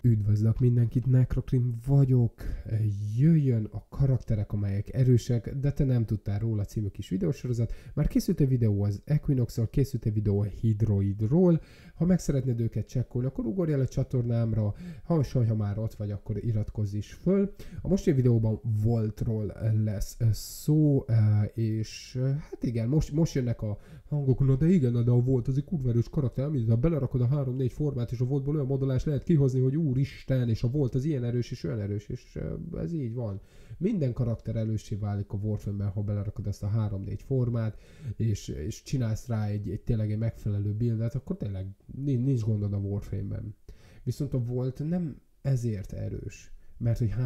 Üdvözlök mindenkit, Necrokrim vagyok. Jöjjön a karakterek, amelyek erősek, de te nem tudtál róla című kis videósorozat. Már készült egy videó az Equinox-ról, készült egy videó a Hydroidról. Ha meg szeretnéd őket csekkolni, akkor ugorj el a csatornámra. Ha már ott vagy, akkor iratkozz is föl. A mostani videóban Voltról lesz szó, és hát igen, most jönnek a hangok, na de igen, de a Volt az egy kurva erős karakter, amit ha belerakod a 3-4 formát, és a Voltból olyan modulás lehet kihozni, hogy úristen, és a Volt az ilyen erős és olyan erős, és ez így van. Minden karakter erőssé válik a Warframe-ben, ha belerakod ezt a 3-4 formát, és csinálsz rá tényleg egy megfelelő buildet, akkor tényleg nincs gondod a Warframe-ben. Viszont a Volt nem ezért erős, mert hogy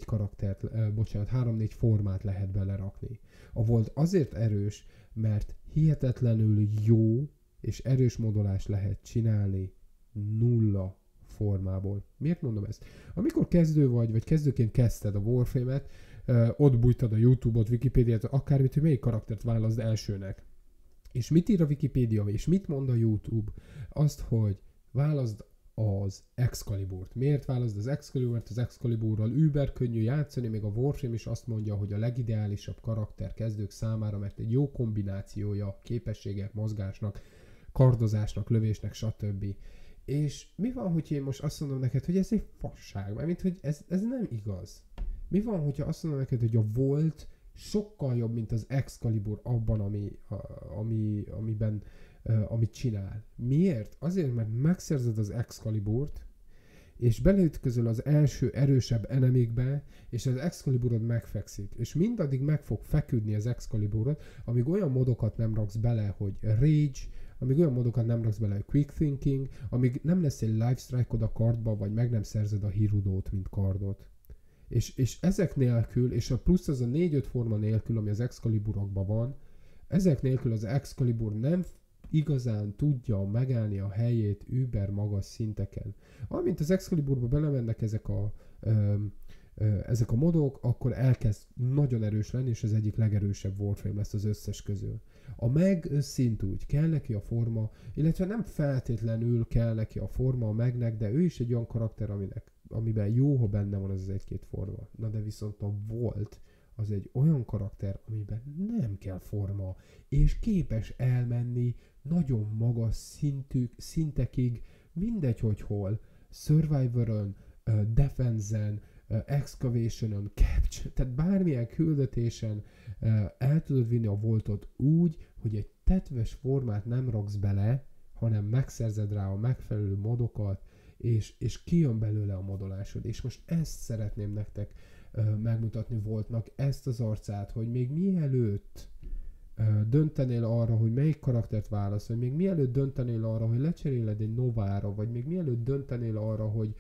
3-4 formát lehet belerakni. A Volt azért erős, mert hihetetlenül jó és erős modulást lehet csinálni nulla formából. Miért mondom ezt? Amikor kezdő vagy kezdőként kezdted a Warframe-et, ott bújtad a YouTube-ot, Wikipédiát, akármit, hogy melyik karaktert válaszd elsőnek. És mit ír a Wikipédia, és mit mond a YouTube? Azt, hogy válaszd az Excaliburt. Miért válaszd az Excaliburt? Az Excaliburral über könnyű játszani, még a Warframe is azt mondja, hogy a legideálisabb karakter kezdők számára, mert egy jó kombinációja képességek, mozgásnak, kardozásnak, lövésnek, stb. És mi van, hogy én most azt mondom neked, hogy ez egy fasság, mármint, hogy ez nem igaz. Mi van, hogyha azt mondom neked, hogy a Volt sokkal jobb, mint az Excalibur abban, amit csinál. Miért? Azért, mert megszerzed az Excaliburt, és beleütközöl az első erősebb enemikbe, és az Excaliburod megfekszik. És mindaddig meg fog feküdni az Excaliburod, amíg olyan modokat nem raksz bele, hogy Rage, amíg olyan modokat nem raksz bele, hogy Quick Thinking, amíg nem lesz egy Lifestrike-od a kardba, vagy meg nem szerzed a Hirudót, mint kardot. És ezek nélkül, és a plusz az a 4-5 forma nélkül, ami az Excaliburokban van, ezek nélkül az Excalibur nem igazán tudja megállni a helyét über magas szinteken. Amint az Excaliburba belemennek ezek a modok, akkor elkezd nagyon erős lenni, és az egyik legerősebb Warframe lesz az összes közül. A meg szintúgy kell neki a forma, illetve nem feltétlenül kell neki a forma a megnek, de ő is egy olyan karakter, amiben jó, ha benne van az egy-két forma. Na de viszont a Volt az egy olyan karakter, amiben nem kell forma, és képes elmenni nagyon magas szintekig, mindegy, hogy hol, Survivor-ön, Defense-en, Excavation-on, Capture, tehát bármilyen küldetésen el tudod vinni a Voltot úgy, hogy egy tetves formát nem raksz bele, hanem megszerzed rá a megfelelő modokat, és kijön belőle a modolásod. És most ezt szeretném nektek megmutatni Voltnak, ezt az arcát, hogy még mielőtt döntenél arra, hogy melyik karaktert válasz, vagy még mielőtt döntenél arra, hogy lecseréled egy Novára, vagy még mielőtt döntenél arra, hogy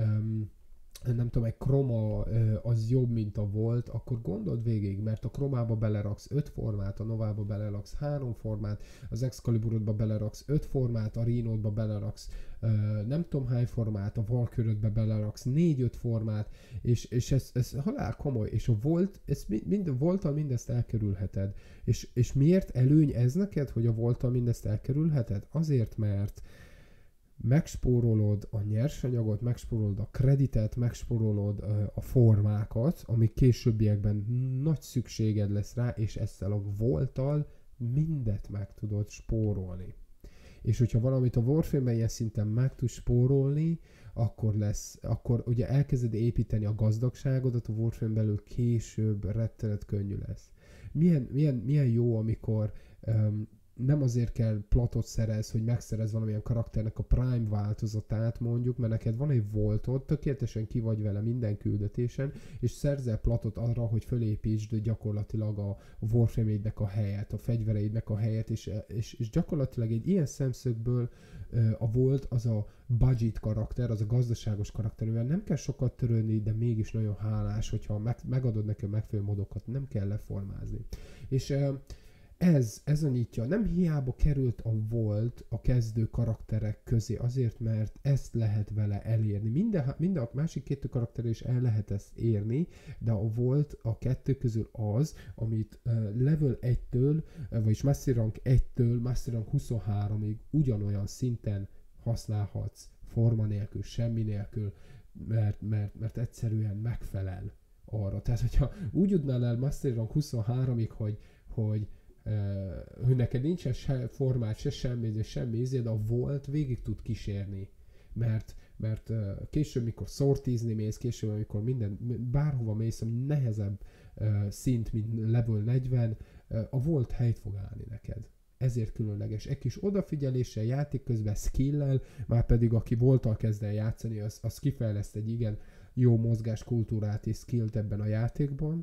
nem tudom, egy Chroma az jobb, mint a Volt, akkor gondold végig, mert a Chromába beleraksz 5 formát, a Novába beleraksz 3 formát, az Excaliburodba beleraksz 5 formát, a Rhino-ba beleraksz nem tudom hány formát, a Valkyrie-be beleraksz 4-5 formát, és ez halál komoly, és a Volt, Volttal mindezt elkerülheted. És miért előny ez neked, hogy a Volttal mindezt elkerülheted? Azért, mert megspórolod a nyersanyagot, megspórolod a kreditet, megspórolod a formákat, amik későbbiekben nagy szükséged lesz rá, és ezzel a Volttal mindet meg tudod spórolni. És hogyha valamit a Warframe-ben ilyen szinten meg tudsz spórolni, akkor ugye elkezded építeni a gazdagságodat, a Warframe belül később rettenet könnyű lesz. Milyen jó, amikor nem azért kell platot szerez, hogy megszerez valamilyen karakternek a Prime változatát mondjuk, mert neked van egy Voltod, tökéletesen ki vagy vele minden küldetésen, és szerzel platot arra, hogy fölépítsd gyakorlatilag a Warframe-ednek a helyet, a fegyvereidnek a helyet, és gyakorlatilag egy ilyen szemszögből a Volt az a budget karakter, az a gazdaságos karakter, mivel nem kell sokat törődni, de mégis nagyon hálás, hogyha megadod neki a megfelelő modokat, nem kell leformázni. És ez a nyitja. Nem hiába került a Volt a kezdő karakterek közé, azért, mert ezt lehet vele elérni. Minden a másik 2 karakter is el lehet ezt érni, de a Volt a 2 közül az, amit level 1-től, vagyis Master Rank 1-től Master Rank 23-ig ugyanolyan szinten használhatsz, forma nélkül, semmi nélkül, mert egyszerűen megfelel arra. Tehát, hogyha úgy jutnál el Master Rank 23-ig, hogy neked nincsen se formát, se semmi, de semmi ízé, de a Volt végig tud kísérni. Mert később, mikor sortizni mész, később, amikor bárhova mész, ami nehezebb szint, mint level 40, a Volt helyt fog állni neked. Ezért különleges. Egy kis odafigyeléssel, játék közben, skill-lel, már pedig aki Volttal kezd el játszani, az kifejleszt egy igen jó mozgáskultúrát és skillt ebben a játékban,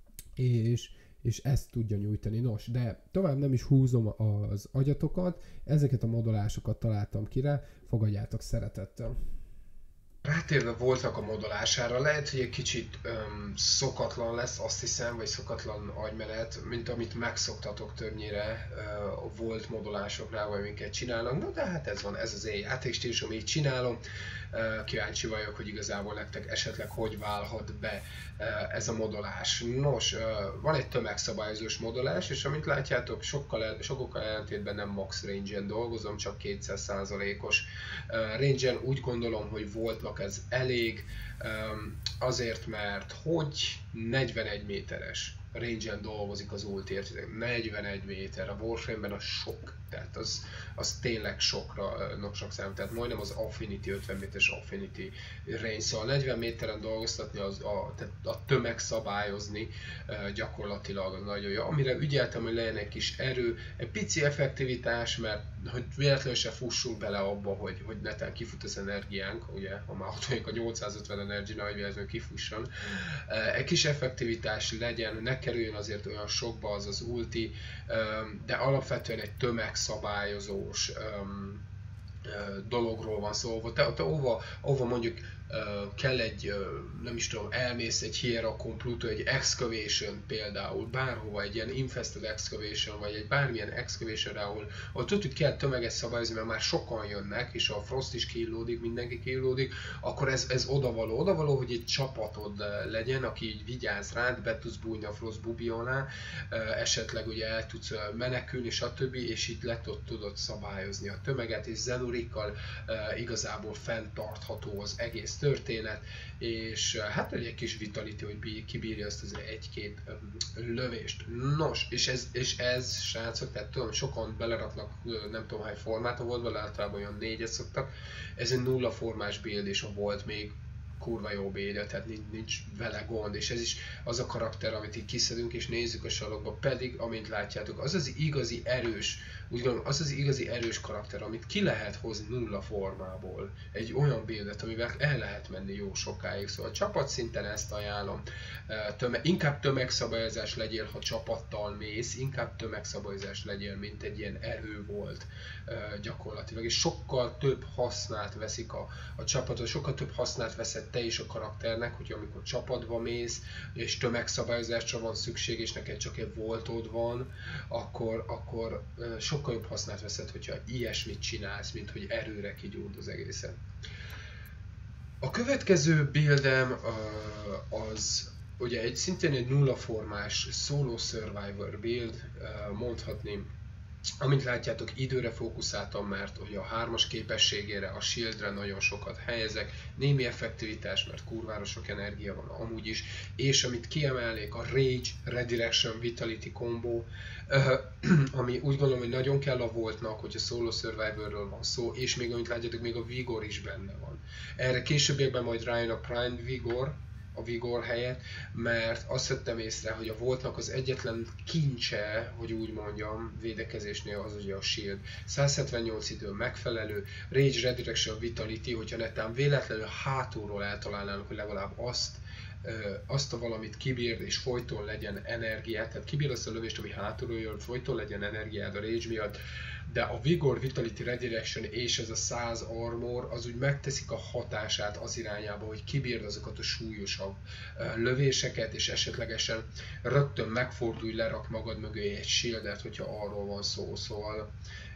és ezt tudja nyújtani. Nos, de tovább nem is húzom az agyatokat, ezeket a modulásokat találtam ki rá, fogadjátok szeretettel. Rátérve Voltnak a modulására, lehet, hogy egy kicsit szokatlan lesz, azt hiszem, vagy szokatlan agymenet, mint amit megszoktatok többnyire a Volt modulásoknál, vagy minket csinálnak. No, de hát ez van, ez az én játékstílusom, így csinálom. Kíváncsi vagyok, hogy igazából nektek esetleg hogy válhat be ez a modulás. Nos, van egy tömegszabályozós modulás, és amint látjátok, sokkal ellentétben nem max range-en dolgozom, csak 200%-os range-en. Úgy gondolom, hogy Voltnak ez elég, azért, mert hogy 41 méteres range-en dolgozik az ulti, 41 méter, a Warframe-ben a sok, tehát az tényleg sokra számít, tehát majdnem az Affinity, 50 méteres Affinity range, szóval 40 méteren dolgoztatni, tehát a tömeg szabályozni gyakorlatilag nagyon jó. Amire ügyeltem, hogy legyen egy kis erő, egy pici effektivitás, mert hogy véletlenül se fussunk bele abba, hogy netán kifut az energiánk, ugye, ha már ott vagyunk a 850 energy-nál, hogy véletlenül kifusson. Egy kis effektivitás legyen, ne kerüljön azért olyan sokba az ulti, de alapvetően egy tömegszabályozós dologról van szó. Tehát ahova mondjuk kell egy, nem is tudom, elmész egy Hierophant Pluto, egy Excavation például, bárhova, egy ilyen Infested Excavation, vagy egy bármilyen Excavation, ahol tudjuk, hogy kell tömeget szabályozni, mert már sokan jönnek, és a Frost is killódik, mindenki killódik, akkor ez odavaló, hogy egy csapatod legyen, aki így vigyáz rád, be tudsz bújni a Frost bubi alá, esetleg ugye el tudsz menekülni, stb. És itt tudod szabályozni a tömeget, és Zenurikkal igazából fenntartható az egész történet, és hát egy kis vitality, hogy kibírja ezt az egy-két lövést. Nos, és ez srácok, tehát tudom, sokan beleraknak nem tudom hány formát a Voltba, általában olyan 4-et szoktak, ez egy nulla formás build, és a Volt még kurva jó build, tehát nincs vele gond, és ez is az a karakter, amit így kiszedünk és nézzük a sarokba, pedig, amint látjátok, az az igazi erős, úgy gondolom, az az igazi erős karakter, amit ki lehet hozni nulla formából. Egy olyan buildet, amivel el lehet menni jó sokáig, szóval csapatszinten ezt ajánlom. Inkább tömegszabályozás legyél, ha csapattal mész, inkább tömegszabályozás legyél, mint egy ilyen erő volt gyakorlatilag, és sokkal több hasznát veszik a csapatot, sokkal több hasznát veszed te is a karakternek, hogy amikor csapatba mész, és tömegszabályozásra van szükség, és neked csak egy voltod van, akkor sokkal jobb hasznát veszed, hogyha ilyesmit csinálsz, mint hogy erőre kigyúrd az egészet. A következő buildem az ugye szintén egy nulla formás solo survivor build, mondhatni. Amint látjátok, időre fókuszáltam, mert ugye a 3-as képességére, a shieldre nagyon sokat helyezek, némi effektivitás, mert kurvára sok energia van amúgy is, és amit kiemelnék, a Rage, Redirection, Vitality combo, ami úgy gondolom, hogy nagyon kell a Voltnak, hogy a Solo Survivorről van szó, és még amit látjátok, még a Vigor is benne van. Erre későbbiekben majd rájön a Prime Vigor, a Vigor helyett, mert azt vettem észre, hogy a Voltnak az egyetlen kincse, hogy úgy mondjam, védekezésnél az ugye a Shield. 178 idő megfelelő, Rage, Redirection, Vitality, hogyha netán véletlenül hátulról eltalálnának, hogy legalább azt a valamit kibírd és folyton legyen energiát, tehát kibírd azt a lövést, ami hátulról jön, folyton legyen energiád a Rage miatt, de a Vigor, Vitality, Redirection és ez a 100 armor az úgy megteszik a hatását az irányába, hogy kibírd azokat a súlyosabb lövéseket, és esetlegesen rögtön megfordulj, lerak magad mögé egy shieldet, hogyha arról van szó, szóval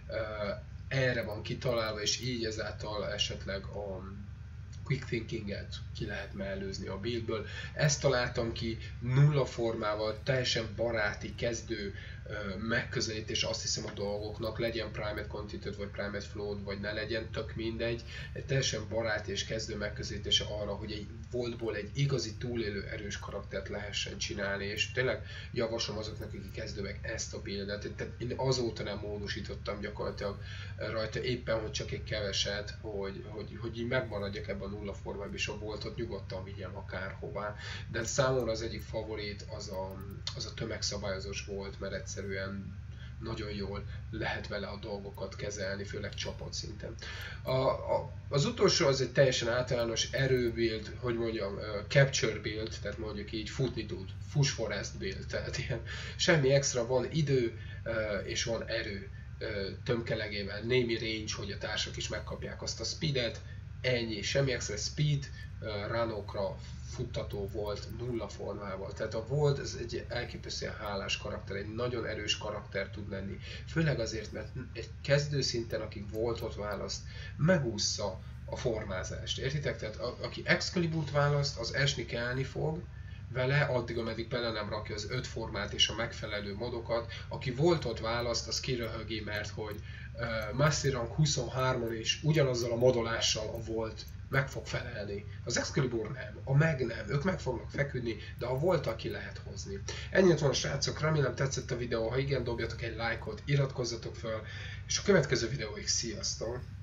erre van kitalálva, és így ezáltal esetleg a quick thinkinget ki lehet mellőzni a buildből. Ezt találtam ki nulla formával, teljesen baráti, kezdő megközelítés, azt hiszem a dolgoknak, legyen Primate Contented vagy Primate Flow, vagy ne legyen, tök mindegy, egy teljesen barát és kezdő megközelítése arra, hogy egy voltból egy igazi túlélő erős karaktert lehessen csinálni, és tényleg javaslom azoknak, akik kezdőek ezt a buildet. Tehát én azóta nem módosítottam gyakorlatilag rajta, éppen hogy csak egy keveset, hogy így megmaradjak ebben a nulla formában, és a voltot nyugodtan vigyem akárhová. De számomra az egyik favorit az a tömegszabályozós volt, mert egyszerűen nagyon jól lehet vele a dolgokat kezelni, főleg csapatszinten. Az utolsó az egy teljesen általános erőbuild, hogy mondjam, capture build, tehát mondjuk így futni tud, push forest build, tehát ilyen semmi extra, van idő és van erő tömkelegével, némi range, hogy a társak is megkapják azt a speedet, ennyi, semmi extra speed, runokra futtató volt nulla formával. Tehát a Volt ez egy elképesztően hálás karakter, egy nagyon erős karakter tud lenni. Főleg azért, mert egy kezdőszinten, aki Voltot választ, megúszza a formázást. Értitek? Tehát aki Excaliburt választ, az esni kelni fog vele, addig, ameddig bele nem rakja az 5 formát és a megfelelő modokat. Aki Voltot választ, az kiröhögi, mert hogy Mastery Rank 23-on is ugyanazzal a modolással a Volt meg fog felelni. Az Excalibur nem, a meg nem, ők meg fognak feküdni, de a Volttal ki lehet hozni. Ennyit van, srácok, remélem tetszett a videó, ha igen, dobjatok egy lájkot, iratkozzatok fel, és a következő videóig sziasztok!